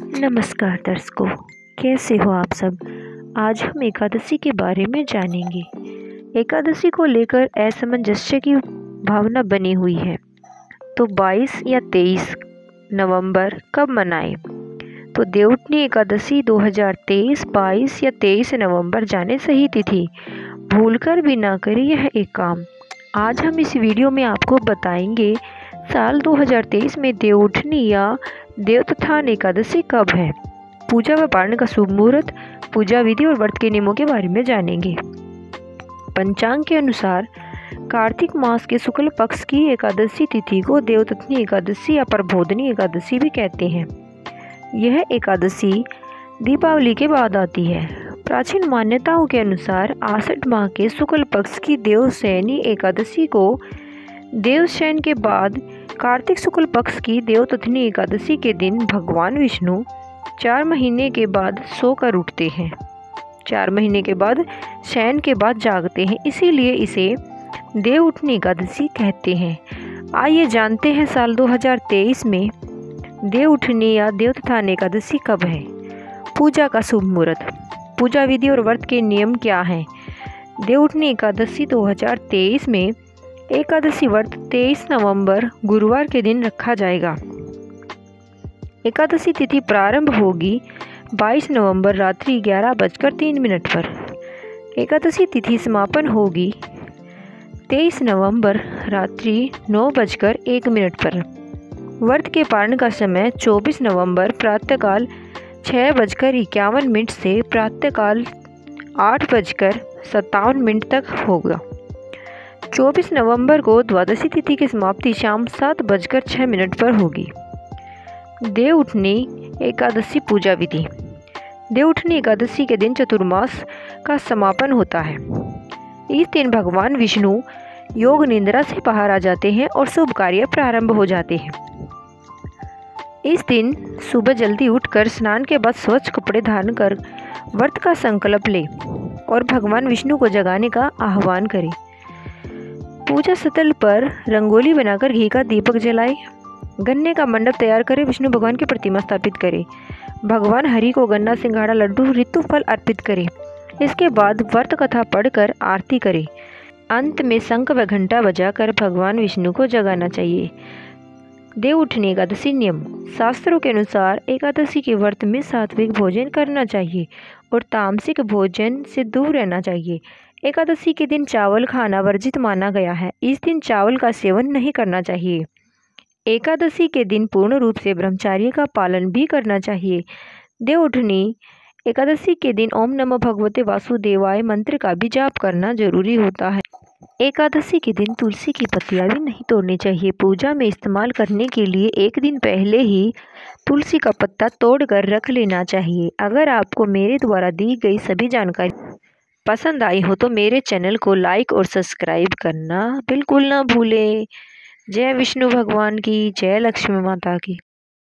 नमस्कार दर्शकों, कैसे हो आप सब। आज हम एकादशी के बारे में जानेंगे। एकादशी को लेकर असमंजस्य की भावना बनी हुई है, तो 22 या 23 नवंबर कब मनाएं। तो देवउठनी एकादशी 2023 22 या 23 नवंबर जाने सही तिथि। भूलकर भी ना करें यह एक काम। आज हम इस वीडियो में आपको बताएंगे साल 2023 में देवउठनी या देवोत्थान एकादशी कब है। पूजा व पारण का शुभ मुहूर्त, पूजा विधि और व्रत के नियमों के बारे में जानेंगे। पंचांग के अनुसार कार्तिक मास के शुक्ल पक्ष की एकादशी तिथि को देवोत्थानी एकादशी या प्रबोधनी एकादशी भी कहते हैं। यह एकादशी दीपावली के बाद आती है। प्राचीन मान्यताओं के अनुसार आषाढ़ माह के शुक्ल पक्ष की देवशयनी एकादशी को देवशयन के बाद कार्तिक शुक्ल पक्ष की देवोत्थानी एकादशी के दिन भगवान विष्णु 4 महीने के बाद सोकर उठते हैं। 4 महीने के बाद शयन के बाद जागते हैं, इसीलिए इसे देवउठनी एकादशी कहते हैं। आइए जानते हैं साल 2023 में देवउठनी या देवोत्थान एकादशी कब है। पूजा का शुभ मुहूर्त, पूजा विधि और व्रत के नियम क्या हैं। देवउठनी एकादशी 2023 में एकादशी व्रत 23 नवंबर गुरुवार के दिन रखा जाएगा। एकादशी तिथि प्रारंभ होगी 22 नवंबर रात्रि 11:03 पर। एकादशी तिथि समापन होगी 23 नवंबर रात्रि 9:01 पर। व्रत के पारण का समय 24 नवंबर प्रातःकाल 6:51 से प्रातःकाल 8:57 तक होगा। 24 नवंबर को द्वादशी तिथि की समाप्ति शाम 7:06 पर होगी। देवउठनी एकादशी पूजा विधि। देवउठनी एकादशी के दिन चतुर्मास का समापन होता है। इस दिन भगवान विष्णु योग निद्रा से बाहर आ जाते हैं और शुभ कार्य प्रारंभ हो जाते हैं। इस दिन सुबह जल्दी उठकर स्नान के बाद स्वच्छ कपड़े धारण कर व्रत का संकल्प लें और भगवान विष्णु को जगाने का आह्वान करें। पूजा स्थल पर रंगोली बनाकर घी का दीपक जलाएं। गन्ने का मंडप तैयार करें, विष्णु भगवान की प्रतिमा स्थापित करें। भगवान हरि को गन्ना, सिंघाड़ा, लड्डू, ऋतु फल अर्पित करें। इसके बाद व्रत कथा पढ़कर आरती करें। अंत में शंख व घंटा बजाकर भगवान विष्णु को जगाना चाहिए। देवउठनी एकादशी नियम। शास्त्रों के अनुसार एकादशी के व्रत में सात्विक भोजन करना चाहिए और तामसिक भोजन से दूर रहना चाहिए। एकादशी के दिन चावल खाना वर्जित माना गया है। इस दिन चावल का सेवन नहीं करना चाहिए। एकादशी के दिन पूर्ण रूप से ब्रह्मचर्य का पालन भी करना चाहिए। देवउठनी एकादशी के दिन ओम नमो भगवते वासुदेवाय मंत्र का भी जाप करना जरूरी होता है। एकादशी के दिन तुलसी की पत्तियां भी नहीं तोड़नी चाहिए। पूजा में इस्तेमाल करने के लिए एक दिन पहले ही तुलसी का पत्ता तोड़कर रख लेना चाहिए। अगर आपको मेरे द्वारा दी गई सभी जानकारी पसंद आई हो तो मेरे चैनल को लाइक और सब्सक्राइब करना बिल्कुल ना भूलें। जय विष्णु भगवान की, जय लक्ष्मी माता की।